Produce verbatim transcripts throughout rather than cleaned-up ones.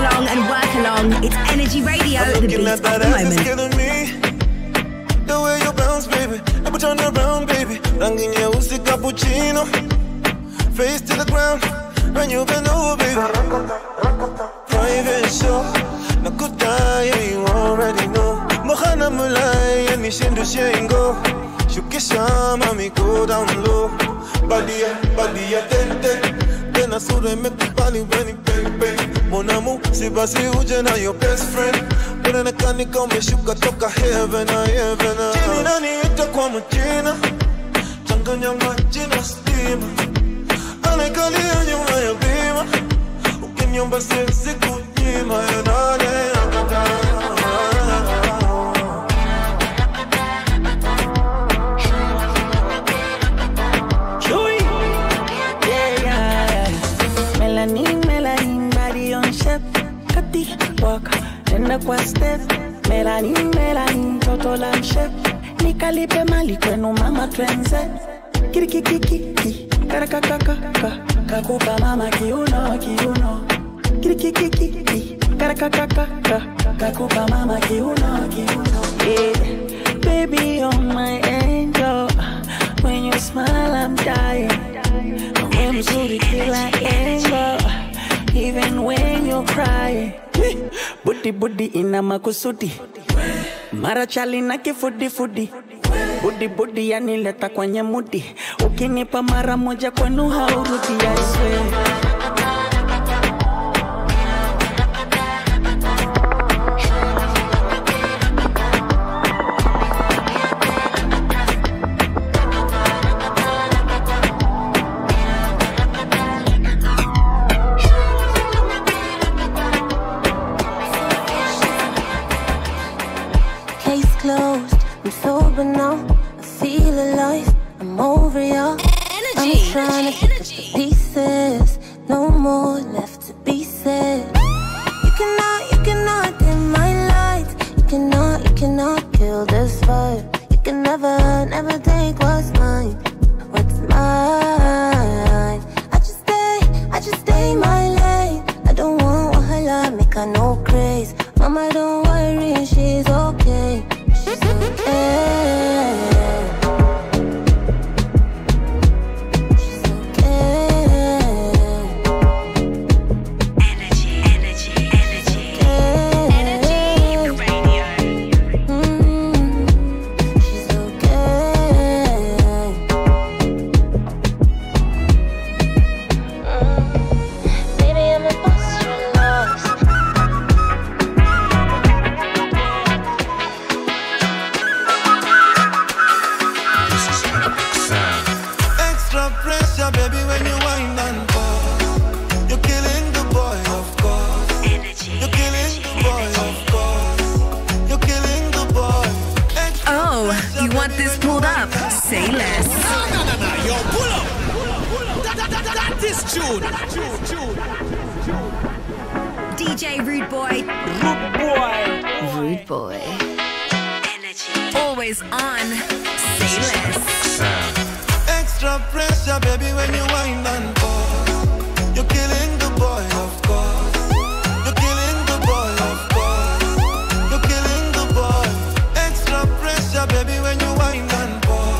along and work along. It's Energy Radio, the beat of the moment. Me. The way you bounce, baby, never turn around, baby. Rangin nyeusi cappuccino, face to the ground when you bend over, baby. Private show, nakuta, yeah, you already know. Mohana mulai, and nishindu shengo. Shukisha, mami, go down low. Body, body, ten, ten. Then I saw them make the body when it bang, bang. Mon amour, c'est passé où j'ai na your best friend. But in a candy come, shuka toka heaven, heaven. Jini nani ita kwa mchina. Changanya machina stima. Anekali ya nyuma ya bima. Ukinyomba sisi kunyima ya nane akata. Melanin, melanin, body on shape. Kati, walk, tenda kwa step. Melanin, melanin, total and shape. Nikalipe mali kwenu mama twenze. Kiri kiki kiki, karaka kaka kaka. Kakupa mama kiuno, kiuno. Kiri kiki kiki, karaka kaka kaka. Kakupa mama kiuno, kiuno. Yeah, baby, you're my angel. When you smile, I'm dying. I'm sorry, feel like anger. Even when you cry. Budi budi ina makusudi. Mara chali na kifudi fudi. Budi budi yanileta kwenye mudi. Ukinipa mara moja kwenu haurudi, I swear. Sober now, I feel alive. I'm over ya. I'm trying to pick up the pieces. No more left to be said. You cannot, you cannot dim my light. You cannot, you cannot kill this fire. You can never, never take what's mine. What's mine? I just stay, I just stay my lane. I don't want wahala, make her no craze. Mama, don't worry, she's okay. Say less. No, no, no, no, yo, pull up. That, that, that, that, that is June. D J Rude Boy. Rude Boy. Rude Boy. Energy. Always on. Say less. Extra pressure, baby, when you wind and pause. You're killing the boy, of course. You're killing the boy, of course. You're killing the boy. Extra pressure, baby, when you wind and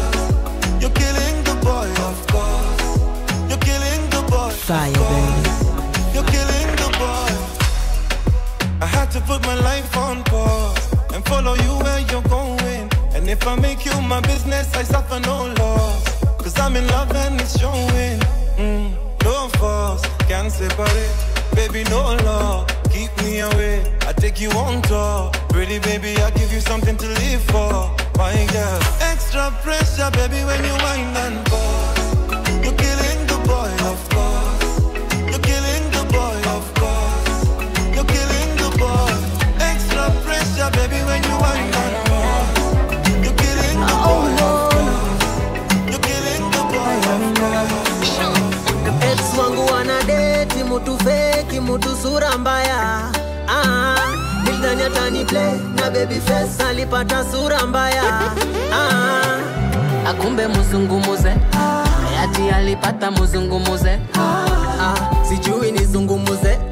fire, baby. You're killing the boy. I had to put my life on pause and follow you where you're going. And if I make you my business, I suffer no loss. Cause I'm in love and it's showing. Mm, no force, can't separate. Baby, no law, keep me away. I take you on tour. Pretty baby, I give you something to live for. My girl, extra pressure, baby, when you wind and pause. You're killing the boy, of course. You're killing the boy, of course. You're killing the boy. Extra pressure, baby, when you wind and pause. You're killing the boy, of course. You're killing the boy, of course. Ex wangu wanadeti mutu fake, mutu sura mbaya. Ah, Bildani atani play na baby face alipata sura mbaya. Ah, akumbe muzungumuze. Hayati alipata muzungumuze. Ah, sijui nizungumuze.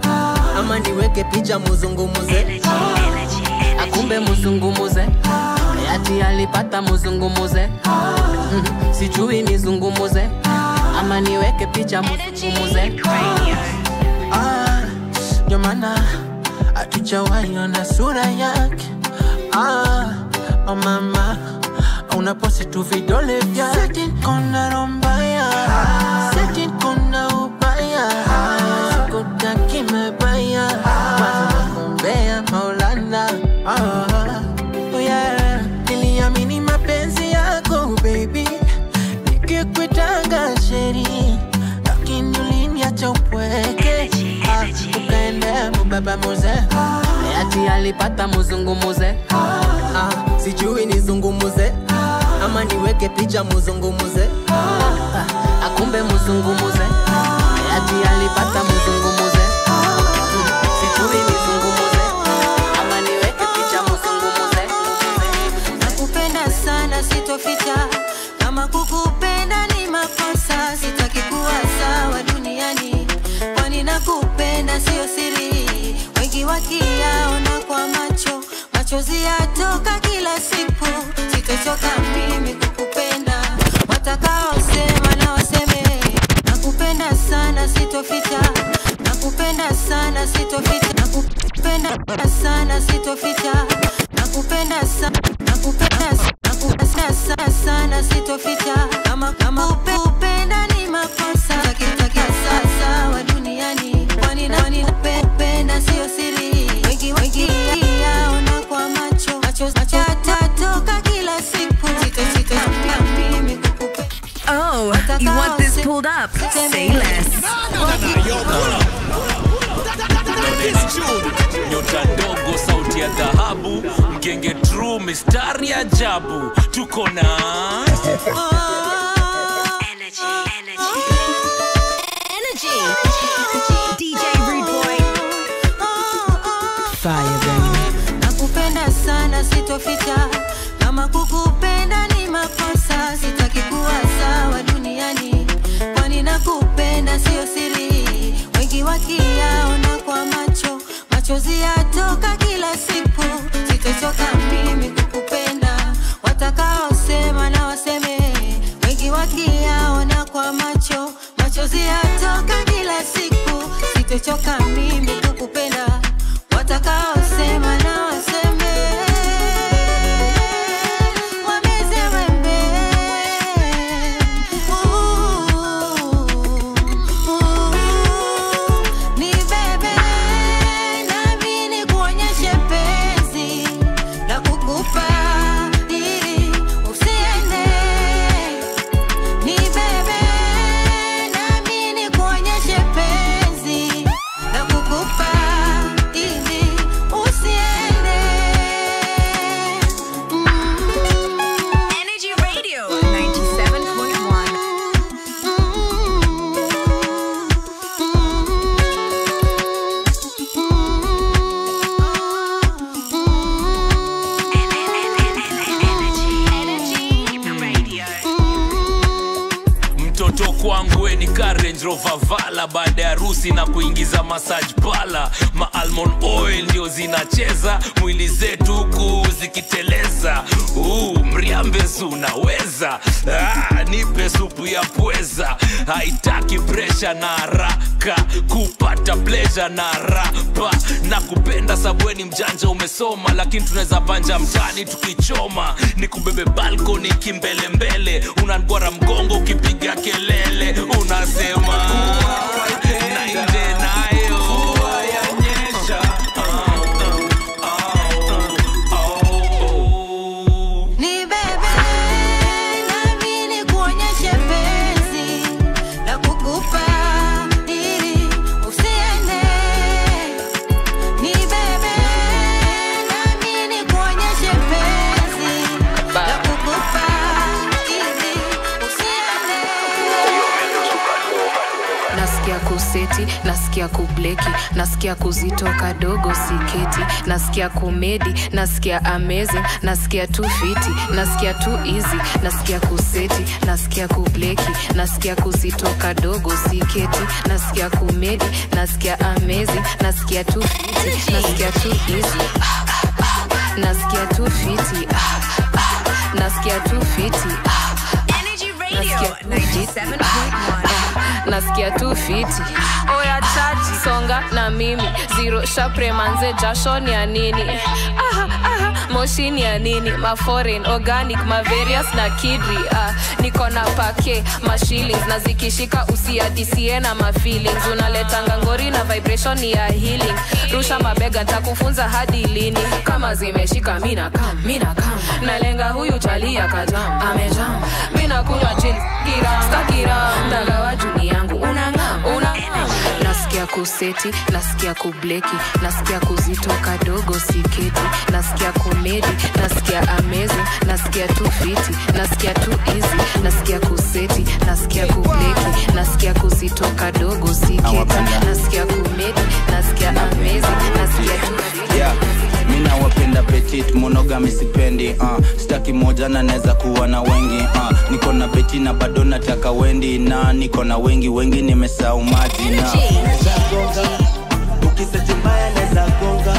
ama niweke picha muzungumuze. Akumbe muzungumuze, ati alipata muzungumuze. Sijui nizungumuze, ama niweke picha muzungumuze. Ah, ndio maana hatujawahi ona sura yake. Ah, oh mama, unaposti tu vidole vyake. Seti kona rombaya, seti kona ubaya, sikutaki mebaya, kwanza nakumbea Maulana. Oh yeah, niliamini mapenzi yako baby, nikikuitanga sheri, lakini uliniacha upweke. Ukaendea mbaba muze, ati alipata muzungumuze. Ah, sijui nizungumuze, ama niweke picha muzungumuze. Akumbe muzungumuze, ati alipata muzungumuze. Sijui nizungumuze, ama niweke picha muzungumuze. Nakupenda sana sitoficha, kama kukupenda ni makosa, sitaki kuwa sawa duniani. Kwani nakupenda sio siri, wengi wakiyaona kwa macho, machozi yatoka kila siku. Sitochoka mimi kukupenda, watakao sema na waseme. Nakupenda sana sitoficha, nakupenda sana sitoficha, nakupenda sana sitoficha, nakupenda sana, nakupenda nakupenda sana sitoficha, kama kama kupenda ni makosa, takitaka sasa wa duniani. Kwani nani napenda sio siri, wengi wengi yaona kwa macho, macho yatatoka kila siku. Sito sito mimi kukupenda. Oh, you want this pulled up? Say less. This tune, nyota ndogo sauti ya dhahabu, mgenge true mistari ajabu, tuko na Energy, energy, energy. D J Rude Boy. fire baby. Nakupenda sana sitoficha, kama kukupenda ni makosa, sitaki kuwa sawa duniani. Kwani nakupenda sio siri, wengi wakiyaona kwa macho, machozi yatoka kila siku. Sitochoka mimi kukupenda, watakao sema na waseme. Wengi wakiyaona kwa macho, machozi yatoka kila siku. Sitochoka mimi kukupenda, watakao sema na waseme. Wameze wembe, ni bebe nami nikuonyeshe penzi la kukupa ili usiende. Ni bebe nami nikuonyeshe penzi la kukupa ili usiende. Energy Radio ninety-seven point one. Energy Radio. mtoto kwangu we ni ka Range Rover Vala, baada ya harusi na kuingiza massage pala. Ma almond oil ndio zinacheza mwili zetu huku zikiteleza. Uh, mriambezu unaweza. Ah, nipe supu ya pweza, haitaki pressure na haraka, kupata pleasure na rapa. Na kupenda sabweni mjanja umesoma, lakini tunaweza panja mtani tukichoma. Nikubebe balcony kimbele mbele, unangwara mgongo ukipiga kelele. Unasema na inde nayo yanyesha. Ni bebe nami nikuonyeshe penzi la kukupa ili usiende. Ni bebe nami nikuonyeshe penzi la kukupa ili usiende. Nasikia kus kuseti, nasikia kubleki, nasikia kuzitoka dogo siketi, nasikia komedi, nasikia amazing, nasikia tu fiti, nasikia tu easy, nasikia kuseti, nasikia kubleki, nasikia kuzitoka dogo siketi, nasikia komedi, nasikia amazing, nasikia tu fiti, nasikia tu easy, nasikia tu fiti, nasikia tu fiti, Energy Radio ninety-seven point one. nasikia tu fiti. Oya chaji songa na mimi zero shapre manze jasho ni ya nini, aha aha moshi ni ya nini, ma foreign organic ma various na kidri. ah niko na pake ma shillings na zikishika usiadisie na ma feelings, unaleta ngangori na vibration ya healing, rusha mabega nitakufunza hadi lini, kama zimeshika mina kam mina kam nalenga huyu chalia kajam amejam, mina kunywa chill kira stakira ndagawa juni yangu unanga una. Nasikia kuseti, nasikia kubleki, nasikia kuzitoka dogo siketi, nasikia komedi, nasikia amazing, nasikia tu fiti, nasikia tu easy, nasikia kuseti, nasikia kubleki, nasikia kuzitoka dogo siketi, nasikia komedi, nasikia amazing, nasikia tu fiti. Yeah. Mina wapenda petit, monogami sipendi uh. Staki moja na neza kuwa na wengi uh. Niko na beti na bado nataka wendi, na niko na wengi wengi nimesahau maji na neza gonga, ukiseti mbaya neza gonga,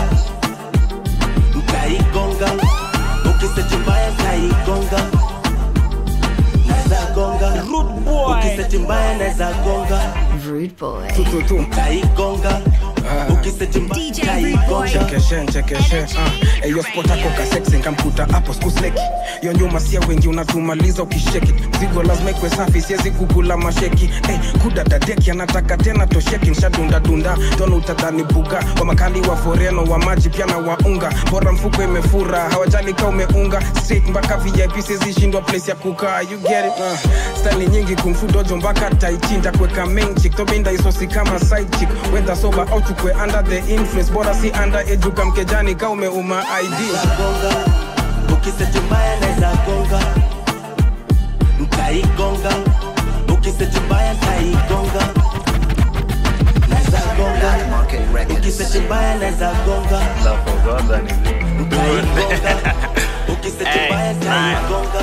mkai gonga, ukiseti mbaya kai gonga, neza gonga, rude boy, ukiseti mbaya neza gonga, Rude boy. mkai gonga, ukiseti mbaya kai gonga. Chekeshe, chekeshe, ah. Eyo spot ako ka sexy, nkamkuta hapo skusleki. Yo nyuma siya wengi unatumaliza ukisheki. Zigo lazima ikwe safi, siezi kukula masheki. Hey, kuda dadeki, anataka tena tosheki. Nshadunda dunda, tono utadhani buga. Wa makali wa foreno, wa maji pia na wa unga. Bora mfuko imefura, hawajali ka umeunga. Straight mpaka V I P, siezi shindwa place ya kuka. You get it, uh. Style nyingi kumfudojo mpaka taichinda. Kweka main chick, tobinda isosi kama side chick. Whether sober au tukwe under the influence, bora si under age ukamkejani ka umeuma I D. Gonga, ukiseti mbaya neza gonga, mkai gonga, ukiseti mbaya kai gonga, neza gonga, ukiseti mbaya neza gonga, mkai gonga, ukiseti mbaya kai gonga.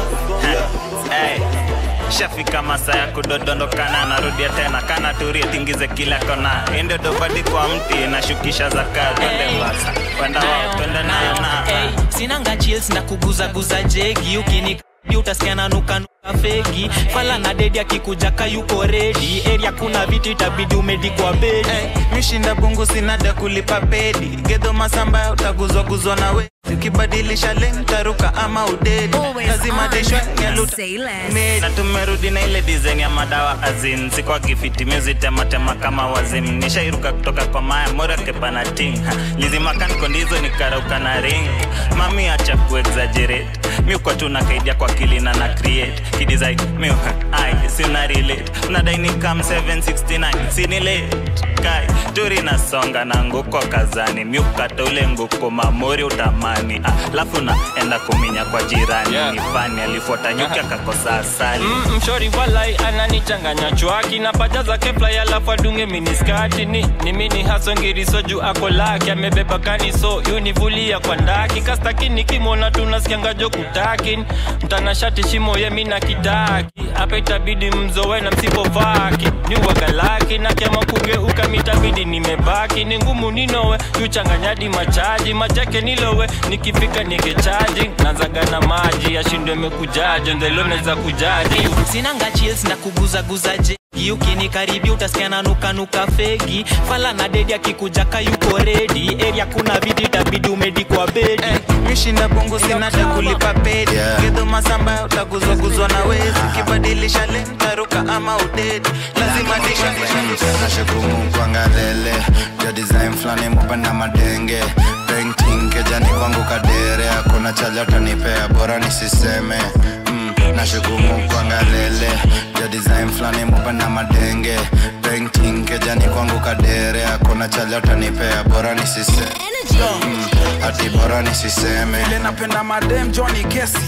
Shafika masaa ya kudodondokana, narudia tena kana turie tingize kila kona, ende dobadi kwa mti na shukisha zaka twende basa kwenda wao twende nayo na sinanga chills na kuguza guza jegi, ukini utasikia na nuka nuka fegi, fala na dedi akikuja kayuko ready, area kuna vitu itabidi umedi kwa bedi. Hey, mishinda bungu sinada kulipa pedi, gedo masamba utaguzwa guzwa na we, ukibadilisha leng taruka ama udedi, lazima deshwa nyaluta na tumerudi na ile design ya madawa azin, sikwa kifiti music tema tema kama wazim, nishairuka kutoka kwa maya mora kepana ting, lizima kan kondizo nikarauka na ring, mami acha ku-exaggerate, mi kwa tunakaidia kwa kilina na create, kidesign mi I sina relate, unadai ni kam seven sixty-nine, sini late kai, turi na songa na nguko kazani, mi ukata ule nguko mamori utamani, ah, lafu na enda kuminya kwa jirani, yeah. Nifani alifuata nyuki akakosa asali. Mm, mshori walai ananichanganya chwaki, na paja zake fly alafu adunge miniskati, ni, ni mini haso ngiriso juu ako laki, amebeba kaniso univulia kwa ndaki, kastaki nikimona tunasikianga joku takin, mtanashati shimo ye mina kitaki, hapa itabidi mzowe na msipo vaki, ni wagalaki na kiama kugeuka mitabidi nimebaki, ni ngumu ninowe yuchanganyadi machaji, machake nilowe nikifika ningechaji, nazaga na maji ya shindwe mekujaji, ndelone za kujaji, sinanga chills na kuguza guza je, ukini karibi utasikia na nuka nuka fegi, fala na dedi akikuja kayuko ready, area kuna vidi itabidi umedi kwa bedi. Hey, mishinda bungu sinada kulipa pedi, yeah. Gedo masamba utaguzwa guzwa na wezi, kibadilisha leng taruka ama udedi, lazima disha nashukumu kwa ngalele, jo design flani mupenda madenge, painting kejani kwangu kadere, hakuna chali utanipea bora nisiseme. mm. Nashukumu kwa ngalele, jo design flani mupenda madenge, painting kejani kwangu kadere, hakuna chali utanipea bora nisiseme. mm. Ati bora nisiseme. Ile napenda madem Johnny Kesi,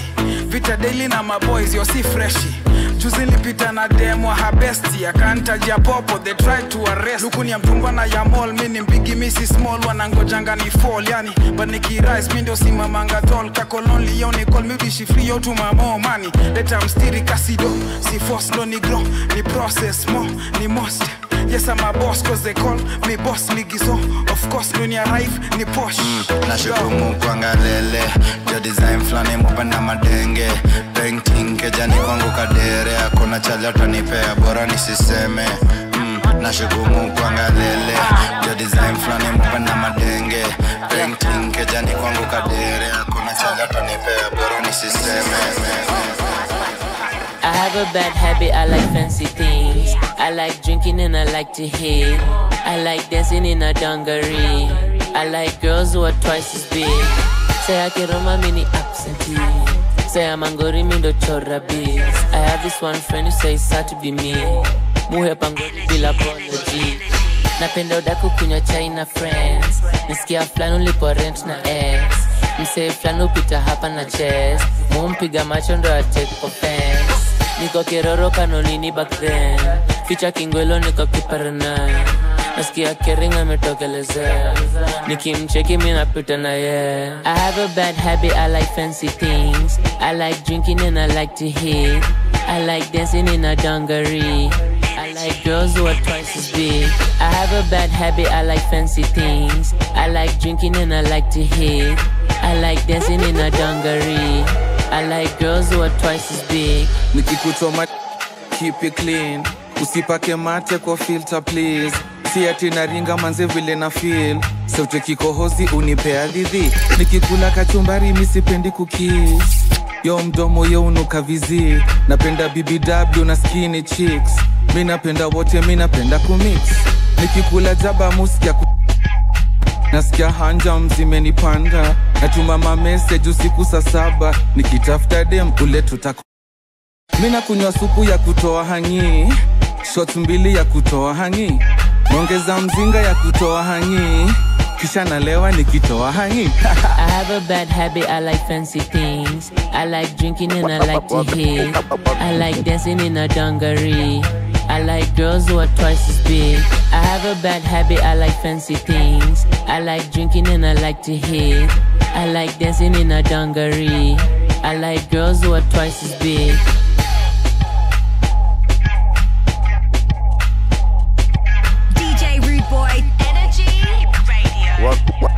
vita daily na maboys yo si freshi. Juzi nilipita na demo ha bestie akantaja popo they tried to arrest. Luku ni ya mtumba na ya mall mini mbigi misi small wanangojanga ni fall yani but niki rise mi ndio simamanga tall kako lonely yo ni call me bishi free yo to my mom money let am stiri kasido si force no ni grow ni process mo ni most. Yes, I'm a boss cause they call me boss Ligizo. Of course, when you arrive, ni posh mm, nashukumu kwanga lele jo design flani mupenda madenge painting kejani kwangu kadere hakuna chalata nipea bora nisiseme mm, nashukumu kwanga lele jo design flani mupenda madenge painting kejani kwangu kadere hakuna chalata nipea bora nisiseme. I have a bad habit, I like fancy things. I like drinking and I like to hit. I like dancing in a dungaree. I like girls who are twice as big. Say I can run my mini absentee. Say I'm angori mindo chora biz. I have this one friend who says sad to be me. Muhe pangori bila apology. Napenda udaku kunywa chai na friends. Nisikia flani ulipo rent na ex. Msee flani upita hapa na chest. Mumpiga macho ndo I take offense. Niko kiroro kanolini back then. Ficha kingwelo niko kiparana. Nasikia keringa metokeleze. Nikimcheki mina pita na ye. I have a bad habit, I like fancy things. I like drinking and I like to hit. I like dancing in a dungaree. I like girls who are twice as big. I have a bad habit, I like fancy things. I like drinking and I like to hit. I like dancing in a dungaree. I like girls who are twice as big. Nikikutoma keep it clean. Usipake mate kwa filter please. Si ati naringa manze vile na feel. Sauti kikohozi unipea dhidhi. Nikikula kachumbari misipendi kukiss. Yo mdomo yo unuka vizi. Napenda B B W na skinny chicks. Mi napenda wote mi napenda kumix. Nikikula jaba musikia ku nasikia hanja mzimenipanda. Natuma message usiku saa saba. Nikitafuta dem ule tutaku. Mina kunywa supu ya kutoa hangi. Shots mbili ya kutoa hangi. Nongeza mzinga ya kutoa hangi. Kisha nalewa nikitoa hangi. I have a bad habit, I like fancy things. I like drinking and I like to hit. I like dancing in a dungaree. I like girls who are twice as big. I have a bad habit, I like fancy things. I like drinking and I like to hit. I like dancing in a dungaree. I like girls who are twice as big. D J Rude Boy, Energy Radio.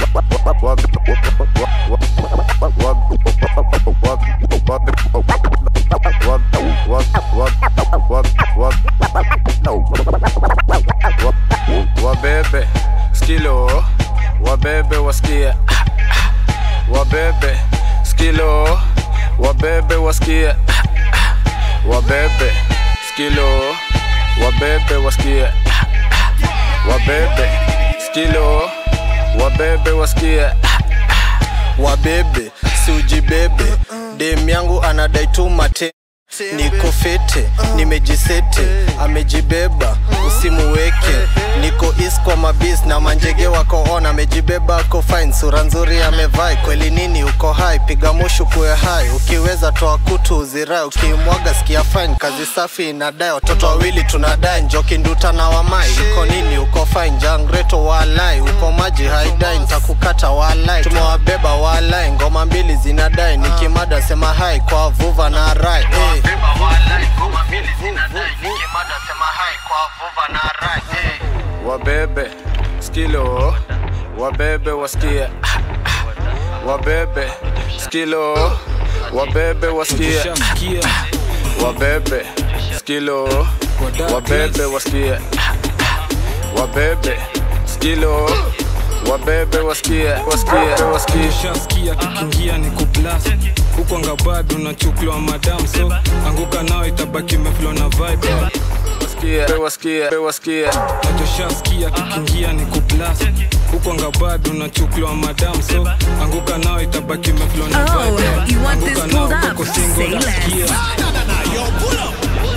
Wabebe skilo, wabebe wasikia. Wabebe skilo, wabebe wasikia. Wabebe skilo, wabebe wasikia. Wabebe skilo, wabebe wasikia. Wabebe si ujibebe. Dem yangu anadai tu mate. Niko fete, nimejisete, amejibeba, usimuweke. Niko east kwa mabis na manjege wako on. Amejibeba ako fine, sura nzuri amevai. Kweli nini uko high, piga mushu kuwe high. Ukiweza toa kutu uzirai, ukimwaga sikia fine. Kazi safi inadai, watoto wawili tunadai. Njoki nduta na wamai, uko nini uko fine. Jangreto walai, uko maji haidai. Nitakukata walai, tumewabeba walai. Ngoma mbili zinadai, nikimada sema hai. Kwa vuva na rai, hey. Wabebe skilo, wabebe wasikia. Wabebe skilo, wabebe wasikia. Wabebe skilo, wabebe wasikia. Wabebe skilo, wabebe wasikia. Wasikia, wasikia. Shaskia kikingia ni kublast. Huko ngabado na chuklo wa madam. So anguka nao itabaki meflow na vibe. Wasikia, wasikia, wasikia. Shaskia kikingia ni kublast. Huko ngabado na chuklo wa madam. So anguka nao itabaki meflow na vibe. Oh, you want this pulled up? Say less. Yo, pull up.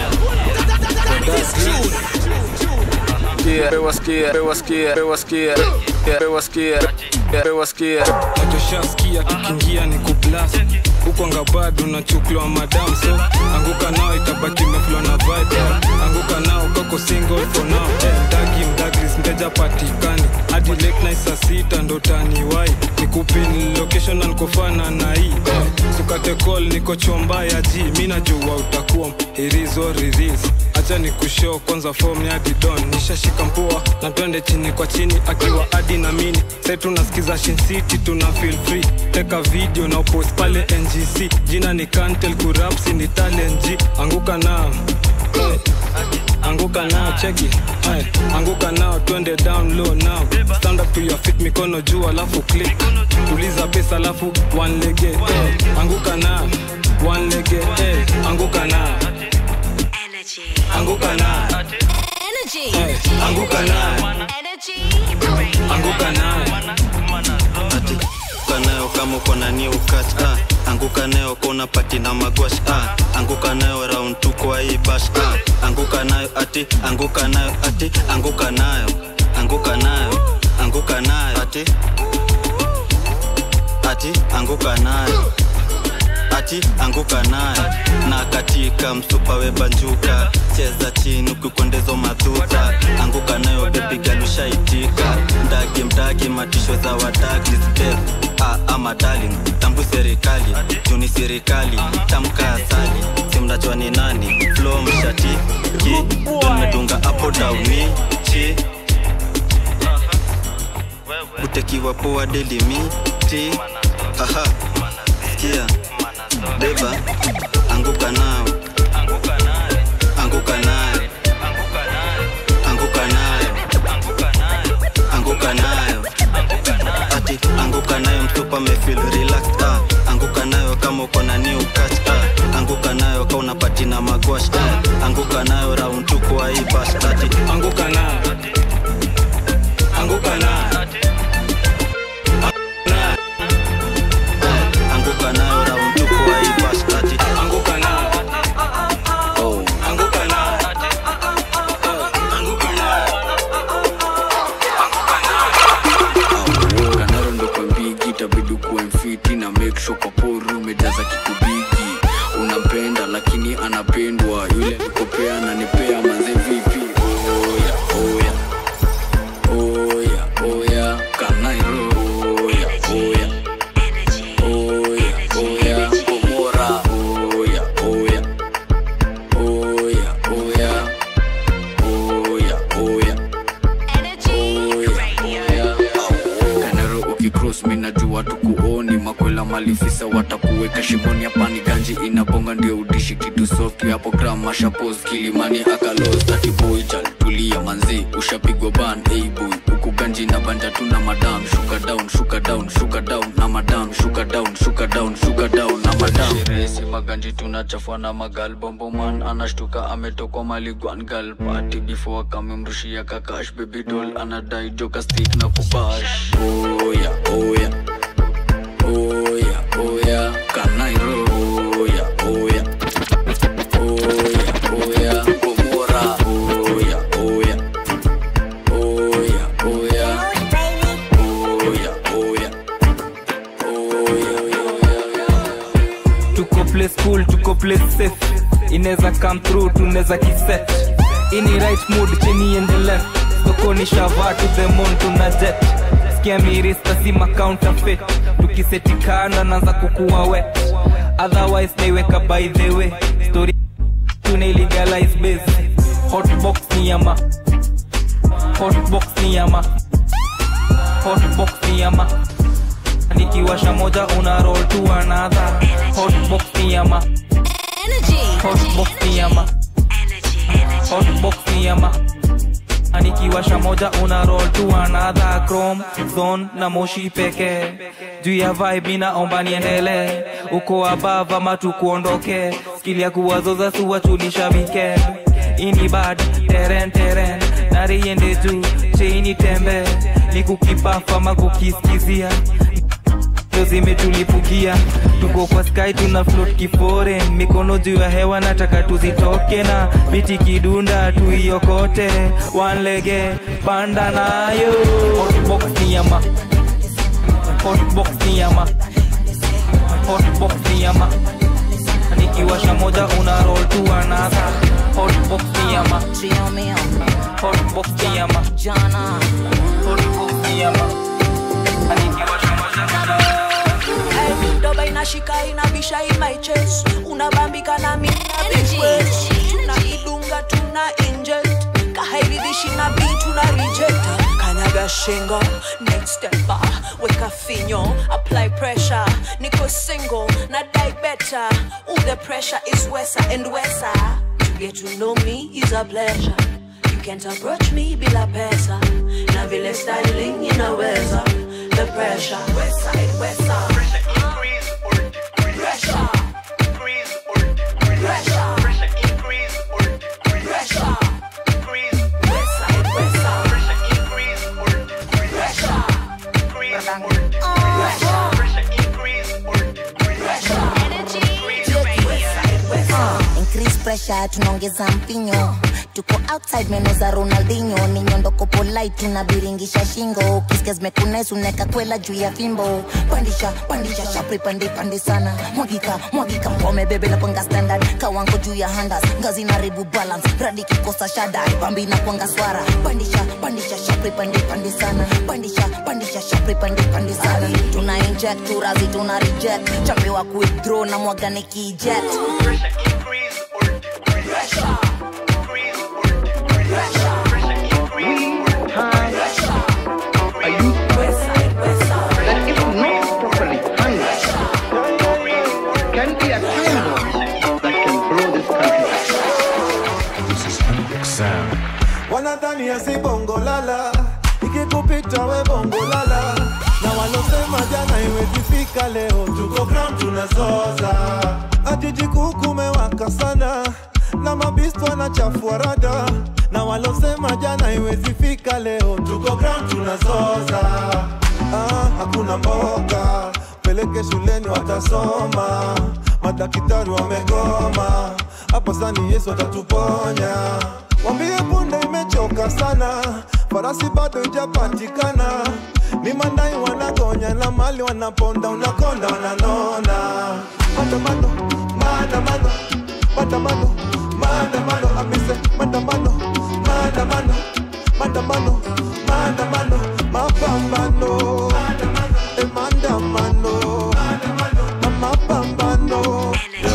This tune. Bewaskia, bewaskia, bewaskia, bewaskia, bewaskia. Shaskia kikingia ni kublast. uko ngabad unachukua madam. So anguka nao itabaki meflow na vibe. Anguka nao kako single for now. Mdagi mdagris mteja patikani hadi late night saa sita ndo taniwai. Nikupin location na nikofana na hii. Sukate call niko chomba ya G. Mina jua utakuwa irizo riris. Acha nikushow kwanza form ya Didon. Nishashika mpoa na twende chini kwa chini akiwa adi na mini. Sai tunasikiza Shin City tuna feel free. Teka video na post pale N G C. Jina ni Kantel Kurapsi ni talent G. Anguka nao hey. Anguka nao cheki hey. Anguka nao twende down low now. Stand up to your feet mikono juu alafu click. Tuliza pesa alafu one leg hey. Anguka nao one leg hey. Anguka nao Anguka na energy hey, anguka na energy anguka na ati kanayo kama uko na new catch ah anguka nayo kuna pati na magwash ah anguka nayo round two kwa hii bash ah anguka nayo ati anguka nayo ati anguka nayo anguka nayo anguka nayo ati ati anguka nayo ati anguka nayo na katika msupa webanjuka cheza chini ukikondezo madhuta anguka nayo baby galusha itika ndagi mdagi matisho za wadagi step ah ama darling tambu serikali juni serikali tamka asali simnachwa ni nani flow mshati ki tumedunga hapo downi chi utekiwa poa delimiti aha sikia beba anguka nao anguka nayo anguka nayo anguka nayo anguka nayo ati anguka nayo mtupa me feel relaxed ah anguka nayo kama uko na new catch ah anguka nayo kama unapati na magwash ah anguka nayo round two kwa hii bash ati anguka nayo anguka nayo anguka nayo round two kwa hii bash ati anguka nayo oh anguka nayo anguka nayo Kanaro ndo kwa mbigi itabidi kuwe mfiti na make sure kwa poru umejaza kikubigi. Unampenda lakini anapendwa, yule nikopea na nipea manze vipi. Oya oya oya oya Kanairo oya oya oya oya Komora oya oya oya oya oya oya Kanaro ukicross mina jua tukuoni makwela malifisa watakuweka shimoni hapa ni ganji inabonga ndio udishi kitu soft hapo grama shapos kilimani akalos tati boy jal tulia manzi ushapigwa ban hey boy huku ganji na banja tuna madam shuka down shuka down shuka down na madam shuka down shuka down shuka down na madam sheresi maganji tunachafua na magal bombo man anashtuka ametokwa maligwan gal party before akamemrushia kakash baby doll anadai joka stick na kubash oya oya oya oya Kanairo oya oya oya oya Komora oya oya oya oya oya oya tuko place cool tuko place safe ineza come through tuneza kiset ini right mood chini and the left sokoni shava to the moon tuna jet skia mirista sima counterfeit tukisetikana naanza kukua wet otherwise naiweka by the way story tunailegalize base hotbox ni yama hotbox ni yama hotbox ni yama nikiwasha moja una roll to another hotbox ni yama hotbox ni yama hotbox ni yama nikiwasha moja una roll to another chrome zone na moshi peke juu ya vibe inaomba niendele uko above ama tukuondoke skill ya kuwazoza suwachulisha weekend ini bad teren teren nariende juu chaini tembe nikukipafa ama kukiskizia zimetulipukia tuko kwa sky tuna float kifore mikono juu ya hewa nataka tuzitoke na biti kidunda tuiokote one lege panda nayo hotbox ni yama hotbox ni yama hotbox nyama nikiwasha moja una roll tu another hotbox nyama hotbox nyama hotbox nyama nikiwasha moja una doba inashika inabisha in my chest unabambika na mimi na big ways tuna idunga tuna inject kahairidhishi na beat tuna reject kanyaga shingo next step weka finyo apply pressure niko single na die better all the pressure is wesa and wesa to get to know me is a pleasure you can't approach me bila pesa na vile styling inaweza the pressure west side wesa pressure increase or decrease pressure increase or decrease pressure pressure increase or decrease pressure increase west side wesa pressure increase or decrease pressure increase or decrease pressure pressure increase or decrease pressure energy west side wesa increase pressure tunaongeza mpinyo tuko outside meno za Ronaldinho ni nyondoko polite tunabiringisha shingo ukisikia zimekunesu uneka kwela juu ya fimbo pandisha pandisha shapri pande pande sana mwagika mwagika mpome bebe na panga standard kawango juu ya handas ngazi na ribu balance radi kikosa shada pambi na panga swara pandisha pandisha shapri pande pande sana pandisha pandisha shapri pande pande sana tuna inject turazi tuna reject chambewa ku withdraw na mwaga nikijet pressure increase or decrease pressure pressure, pressure increase, pressure, are you west side, west side? That if not properly handled, can be a time that can blow this country. This is Hendrix Sound. Wanadhani ya si bongo lala, ikikupita we bongo lala. Na walosema jana iwezi fika leo, tuko ground tunazoza. Ajiji kukumewaka sana, na mabistu wanachafua rada. Na walosema jana iwezi fika leo, tuko ground tunazoza. Ah, hakuna mboga, peleke shuleni watasoma. Madakitari wamegoma, hapa sani Yesu atatuponya. Wambie punde imechoka sana, farasi bado ijapatikana. Ni mandai wanagonya na mali wanaponda, unakonda wananona. Maandamano, maandamano, maandamano, maandamano, amise maandamano, maandamano, maandamano, maandamano, mapambano, e maandamano, mapambano,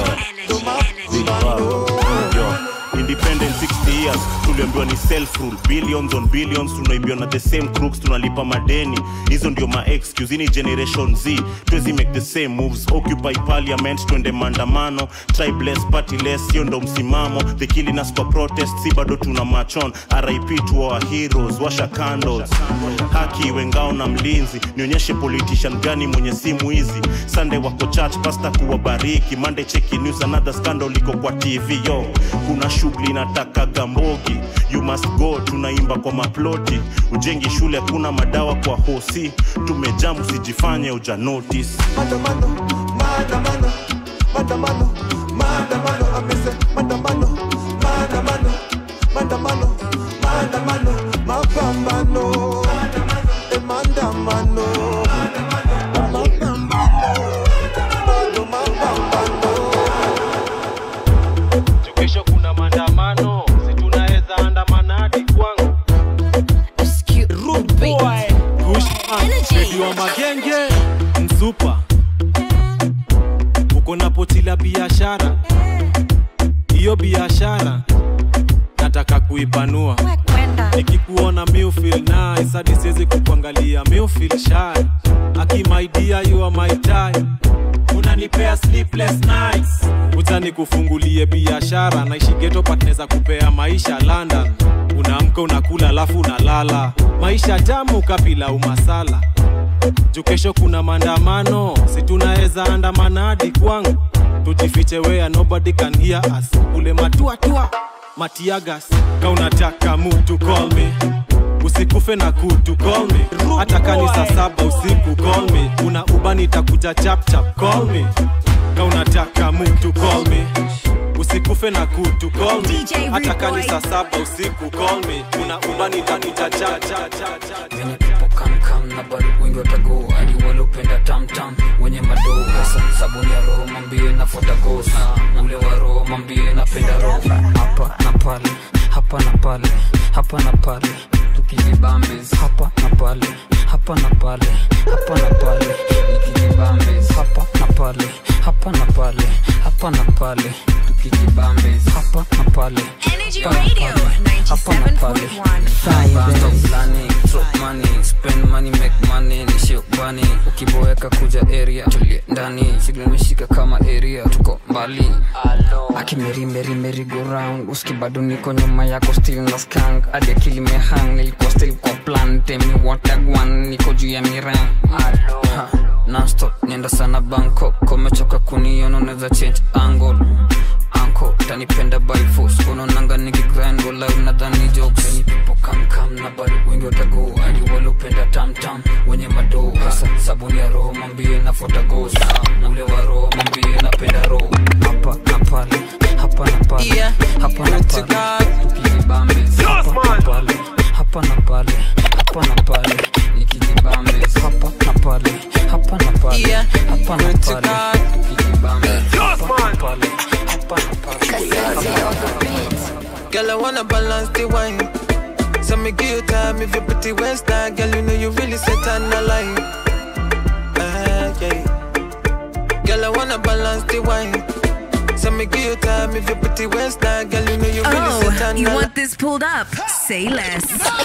independent sixty years tuliambiwa ni self rule billions on billions tunaibiwa na the same crooks tunalipa madeni hizo ndio ma excuse ni generation Z tuwezi make the same moves occupy parliament twende maandamano tribeless partyless hiyo ndo msimamo the killing us for protest si bado tuna machon R I P to our heroes washa candles haki wengao na mlinzi nionyeshe politician gani mwenye simu hizi Sunday wako church pastor kuwabariki Monday check news another scandal liko kwa T V yo kuna shughuli nataka gambogi you must go tunaimba kwa maploti ujengi shule hakuna madawa kwa hosi tumejamu sijifanye uja notice maandamano maandamano maandamano maandamano amise maandamano maandamano maandamano maandamano mapambano e maandamano kesho kuna maandamano si tunaweza andamana hadi kwangu rude boy Kushman ready wa magenge msupa uko na poti la biashara hiyo biashara nataka kuipanua nikikuona me feel nice hadi siwezi kukuangalia me feel shy aki my dear you are my type unanipea sleepless nights utani kufungulie biashara naishi ghetto partners kupea maisha London unaamka unakula alafu unalala maisha tamu kapila umasala juu kesho kuna maandamano si tunaweza andamana hadi kwangu tujifiche where nobody can hear us ule matua tua matiagas ka unataka mtu call me usikufe na kutu call me hata kanisa saba usiku call me una ubani takuja chap chap call me ka unataka mtu call me usikufe na kutu call D me J Rude hata Boy. kanisa saba usiku call me una ubani tanita cha cha cha Venye people come come na bado wengi watago hadi walopenda tam tam wenye madoo pesa sabuni ya roho mambie na fuata ghost ule wa roho mambie napenda roho hapa na pale hapa na pale hapa na pale tukijibambes hapa na pale hapa na pale hapa na pale nikijibambes hapa na pale hapa na pale hapa na pale tukijibambes hapa na pale Energy Radio ninety-seven point one. Stop planning, drop money, spend money, make money, nishio bani. Ukiboeka kuja area, tulie ndani. Sigla meshika kama area, tuko mbali. Aki meri meri meri go round. Uski bado niko nyuma yako still na skank. Adi akili mehang, nilikuwa still kwa plan. Tell me what I want, niko juu ya mirang. Ha, non-stop, nienda sana Bangkok. Komechoka kuniona, unaweza change angle. Anko, tanipenda by force. Kono nanga nigi grind, wala unadhani jokes. Many people come come, na bado wengi watago. Hadi walopenda tam tam, wenye madoo. Pesa, sabuni ya roho, mambie na fuata ghost. Ule wa roho, mambie na penda roho. Hapa na pale, hapa na pale, hapa na pale. Tukijibambes, hapa na pale, hapa na pale, hapa na pale. Nikijibambes, hapa na pale, hapa na pale, hapa na pale. Tukijibambes, hapa na pale. Girl, I wanna balance the wine. So me give you time if you pretty waist now. Girl, you know you really set on the line. Uh, yeah. Girl, I wanna balance the wine. So me give you time if you pretty waist now. Girl, you know you really Oh, set on the you line. want this pulled up? Say less.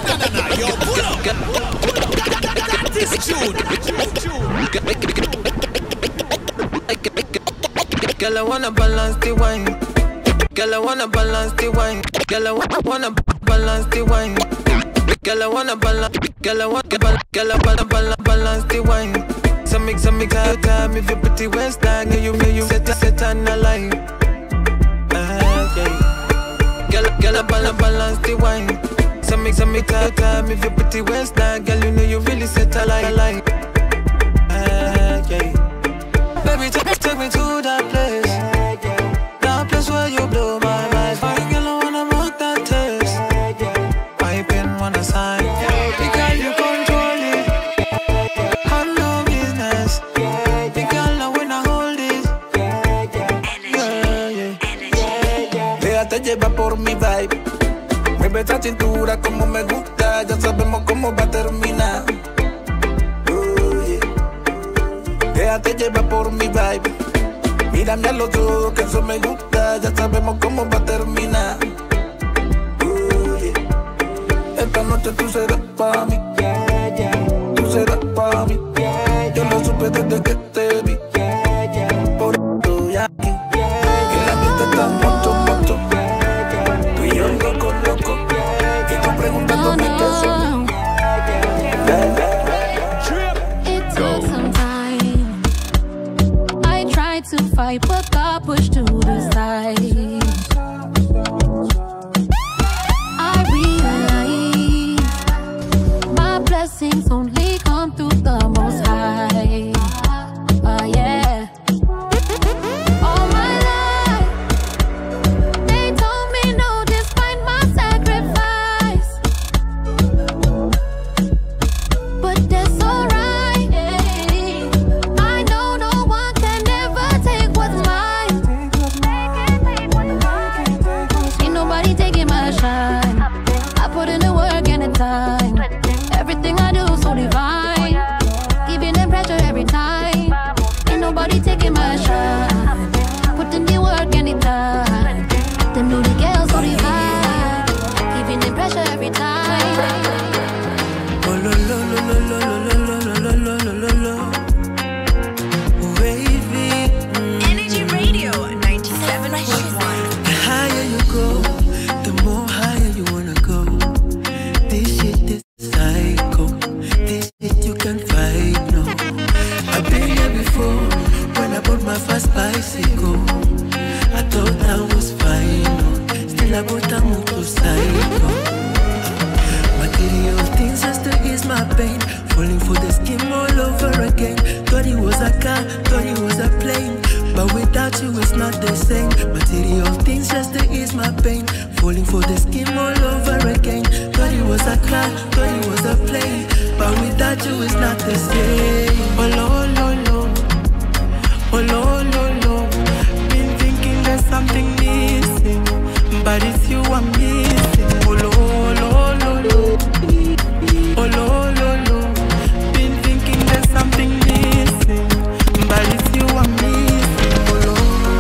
Girl, I wanna balance the wine. Girl, I wanna balance the wine. Girl, I wanna wanna balance the wine. Girl, I wanna balance. Girl, I wanna balance. Girl, I wanna balance balance the wine. So make some make out time if you pretty waist now. Girl, you know you set set on the line. Uh, yeah. Girl, girl, I balance balance the wine. So make some make out time if you pretty waist now. Girl, you know you really set a line line. Uh, yeah. Baby, take, take me to that place. That place where you blow my mind. Fine girl, I wanna rock that taste. Piping wanna sign. Because you control it. Have no business. The girl I wanna hold it. Yeah, yeah. Déjate llevar por mi vibe. Mueve esa cintura como me gusta. Ya sabemos cómo va a terminar. Déjate llevar por mi vibe. Mírame a los ojos que eso me gusta. Ya sabemos cómo va a terminar. Uh, yeah. Esta noche tú serás pa' mí. Tú serás pa' mí. Yo lo supe desde que te vi. Por eso estoy aquí. Que la vista está mucho, mucho. Tú y yo loco, loco. Y tú preguntándome qué soy. To fight, but got pushed to the side. I realize my blessings only come through the Most High. Uh, yeah. All my life, they told me no, despite my sacrifice. But that's alright. I know no one can ever take what's mine. Ain't nobody taking my shine. I put in the work and the time. Everything I do so divine. Giving them pressure every time. Ain't nobody taking my shine. Put in the work and the time. Them do the girls so divine. Giving them pressure every time. Oh, lo, lo, lo, lo, lo, lo, lo, lo, lo, lo, lo, lo. Energy Radio ninety-seven point one. The higher you go, the more higher you wanna go. This shit just to ease my pain. Falling for the scheme all over again. Thought it was a cry, thought it was a play, but without you it's not the same. Oh no, no, no. Oh no, no, no. Been thinking there's something missing, but it's you I'm missing. Oh no, no, no, no. Oh no, no, no. Been thinking there's something missing, but it's you I'm missing. Oh no.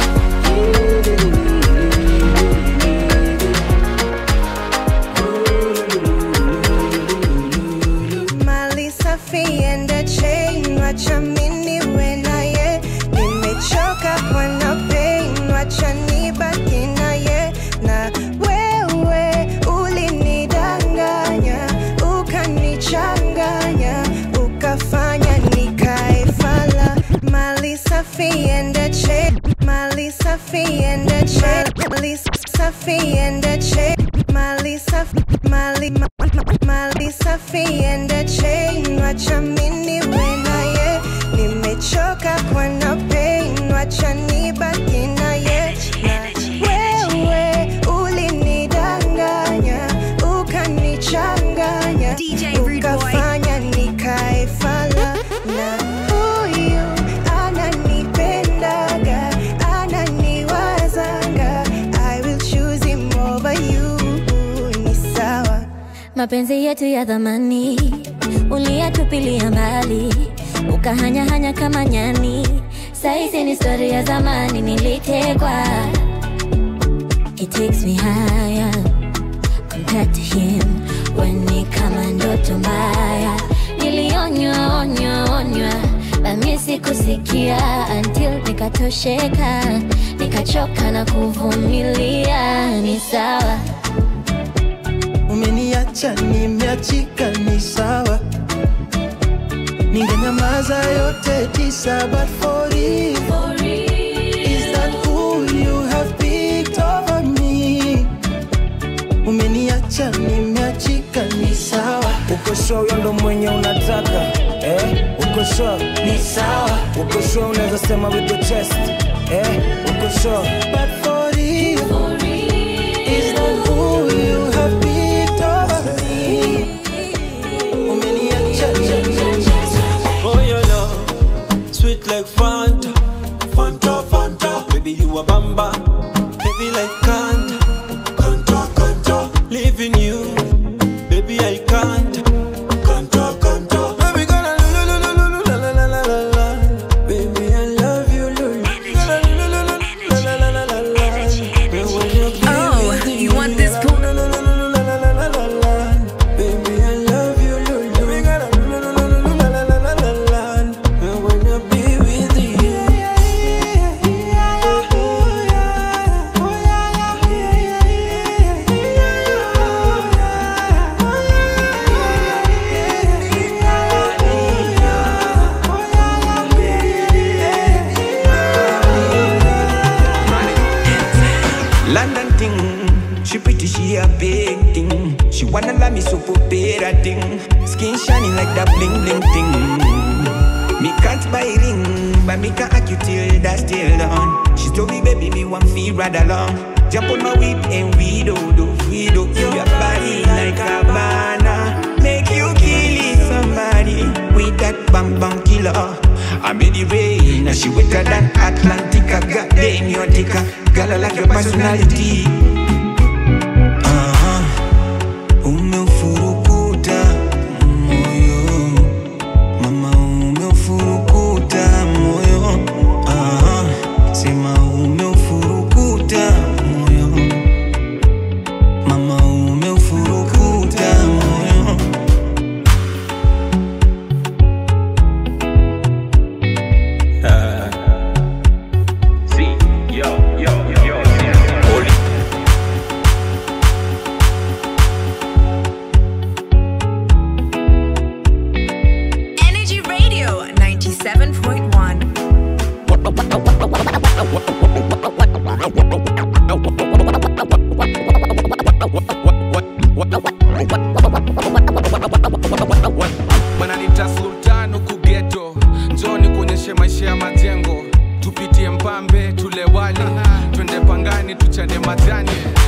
Mali safi and the chain, wacha mini when I ye. Nimechoka kwa na pain, wacha nibaki na ye. Na wewe ulinidanganya, ukanichanganya, ukafanya nikae fala. Mali safi and the chain, Mali safi and the chain, Mali safi and the chain, Mali safi, Mali Mali safi and the chain, wacha mini when I ye. Nimechoka kwa na pain, wacha nibaki na ye. Na wewe ulinidanganya, ukanichanganya, ukafanya nikae fala. Na huyu ananipendaga, ananiwazanga, I will choose him over you. Ni sawa. Mapenzi yetu ya dhamani uliyatupilia mbali, ukahanya hanya kama nyani. Saisi ni story ya zamani, nilitekwa. It takes me higher compared to him, when ni kama ndoto mbaya. Nilionywa, onywa, onywa, bami sikusikia until nikatosheka, nikachoka na kuvumilia. Ni sawa. Umeniacha nimeachika ni sawa. Ningenyamaza yote tisa, but for real, for real, is that who you have picked over me? Umeniacha nimeachika ni sawa. Uko sure huyo ndo mwenye unataka? Eh? Uko sure? Ni sawa. Uko sure unaweza sema with your chest? Eh? Uko sure? But for real, for real, is that who you have picked over me? Umeniacha. Oh, your love, sweet like Fanta, Fanta, Fanta. Baby, you a bamba, baby like Kanta, Kanta, Kanta. Leaving you, baby, I can't, Kanta, Kanta. Baby, gonna la la la la la la la la la. Baby, I love you, la la la la la la la la la. Oh, you want this cool? Baby, I love you, baby, gonna la la la la la la la la. And when you be with you, London thing, she pretty, she a big thing. She wanna let me so for better thing. Skin shining like that bling bling thing. Me can't buy ring, but me can act you till that's still done. She told me, baby, me want feel rather long. Jump on my whip and we do do, we do. Your body like a banana, make you kill somebody with that bam bam killer. I made it rain, and she wetter than Atlantica. Goddamn, you're thicker. Girl, I like your personality. Uh-huh. Umefurukuta moyo, mama umefurukuta moyo. Uh-huh. Sema umefurukuta moyo, mama umefurukuta moyo. gani?